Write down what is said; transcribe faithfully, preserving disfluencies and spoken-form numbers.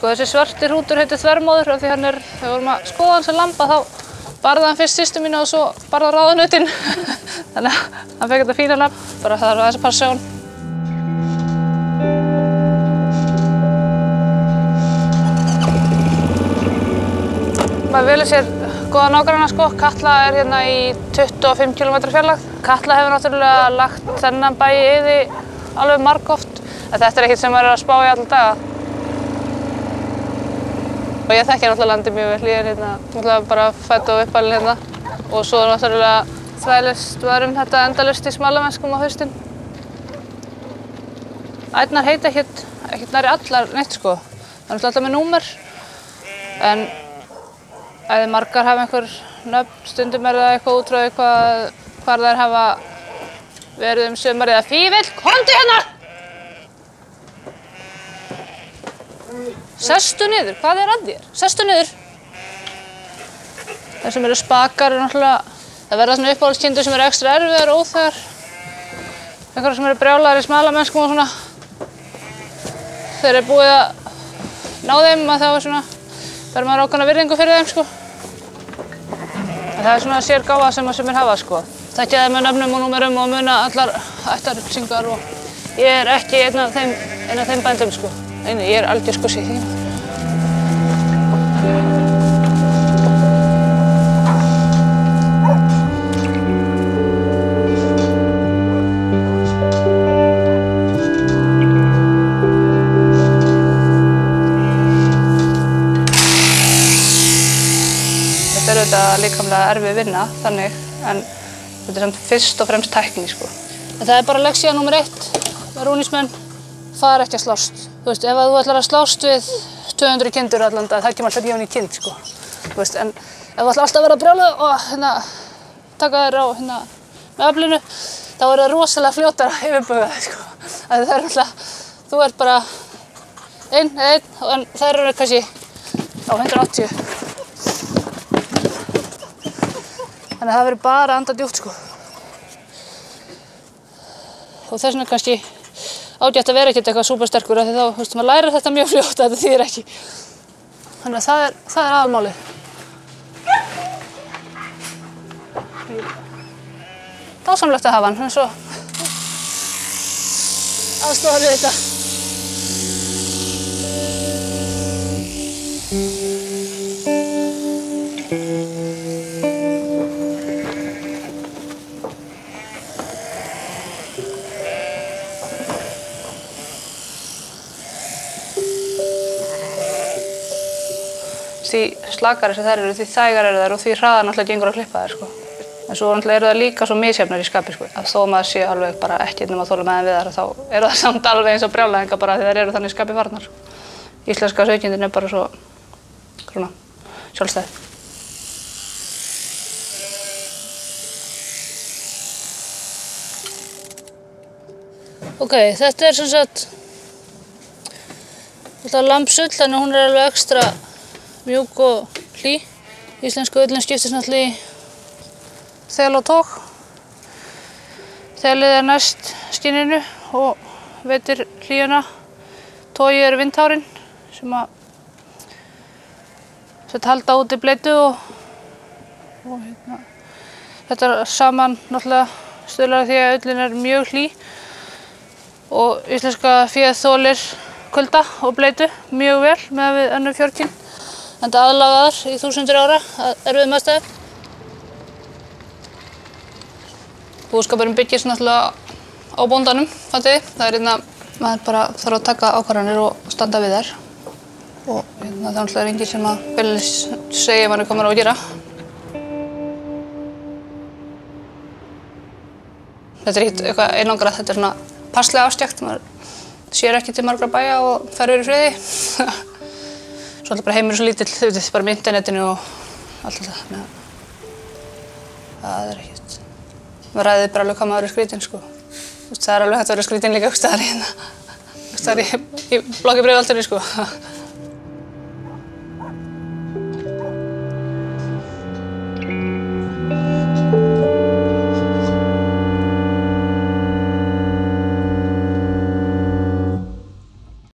Sko þessi svarti hrútur heitir þvermóður af því hann er, þegar við vorum að skoða hann sem lamba þá barði hann fyrst systur mína og svo barði hann ráðunautin. Þannig að hann fekk þetta fína nafn, bara það er aðeins að passa á hann. Maður velur sér góða nágranna sko. Katla er hérna í tuttugu og fimm kílómetra fjarlægð. Katla hefur náttúrulega lagt þennan bæ í eyði alveg margoft. En þetta er ekkert sem maður er að spá í alla daga. Og ég þekki náttúrulega landið mjög vel. Ég er hérna náttúrulega bara fædd og uppalinn hérna. Og svo náttúrulega þvælist varum þetta endalaust í smalamennskum á haustin. Ærnar heita ekkert, ekkert nærri allar neitt sko. Það er náttúrulega alltaf með númer. En ef margar hafa einhver nöfn, stundum er það eitthvað út frá eitthvað hvar þær hafa verið um sumarið að Fífill, komdu hérna! Sestu niður, hvað er að þér? Sestu niður! Þeir sem eru spakar er náttúrulega, það verða svona uppáhaldskyndur sem eru ekstra erfiðar og óþægar. Einhverjar sem eru brjálaðar í smalamennskum og svona. Þeir eru búið að ná þeim að þá er svona, verður maður ákveðna virðingu fyrir þeim sko. En það er svona sérgáfa sem að sumir hafa sko. Þekkja þeim með nöfnum og númerum og muna allar ættarupplýsingar og ég er ekki einn af þeim, einn af þeim bændum sko. Nei, nei, ég er algjör sko sér því. Þetta er auðvitað líkamlega erfið vinna, þannig, en þetta er samt fyrst og fremst tækni, sko. En það er bara leksía númer eitt með rúnísmenn, fara ekki að slást. Þú veist, ef þú ætlar að slást við tvö hundruð kindur allan dag, það kemur alltaf ekki á ný kind, sko. Þú veist, en ef þú ætlar alltaf að vera brjáluð og hérna, taka þér á hérna, með öflinu, þá er það rosalega fljótar að yfirbuga það, sko. Það er alltaf, þú ert bara einn eða einn, en það eru kannski á hundrað og áttatíu. Þannig að það verður bara að anda djúpt, sko. Og þess vegna kannski ágætt að vera ekkert eitthvað súpersterkur af því þá, þú veist, maður lærir þetta mjög fljótt að þetta þýðir ekki. Þannig að það er, það er aðalmálið. Dásamlegt að hafa hann, hann er svo aðstofar við þetta. Því slakari sem þær eru, því þægar eru þær og því hraðar náttúrulega gengur að klippa þær, sko. En svo náttúrulega eru það líka svo misjafnar í skapi, sko. Að þó maður sé alveg bara ekki innum að þola með þeim við þær, þá eru það samt alveg eins og brjálæðingar bara því þær eru þannig í skapi farnar. Íslenska sauðkindin er bara svo, svona, sjálfstæð. Ok, þetta er sem sagt, þetta er lambsull, þannig hún er alveg ekstra mjúk og hlý. Íslensku ullin skiptist náttúrulega í þel og tóg. Þelið er næst skinninu og veitir hlýjuna. Tógið er vindhárin sem að þetta halda út í bleitu og, og hérna. Þetta saman náttúrulega stuðlar að því að ullin er mjög hlý og íslenska féð þolir kulda og bleitu mjög vel með við önnur fjörkyn. Enda aðlagaðar í þúsundir ára að erfiðum aðstæðum. Búskapurinn byggist náttúrulega á bóndanum, fattiði. Það er hérna, maður bara þarf að taka ákvarðanir og standa við þær. Og hérna, það er náttúrulega enginn sem að beinlínis segja manni hvað maður á að gera. Þetta er ekkert eitthvað einangrað, þetta er svona passlega afstjakt. Maður sér ekki til margra bæja og fer yfir í friði. Svo alltaf bara heimur svo lítill, þú veist, bara með internetinu og allt þetta. Það er ekkert. Maður ræðir bara alveg hvað maður er skrítinn, sko. Það er alveg hægt að vera skrítinn líka einhvers staðar í hérna. Einhvers staðar í, í bloggi breiðaldunni, sko.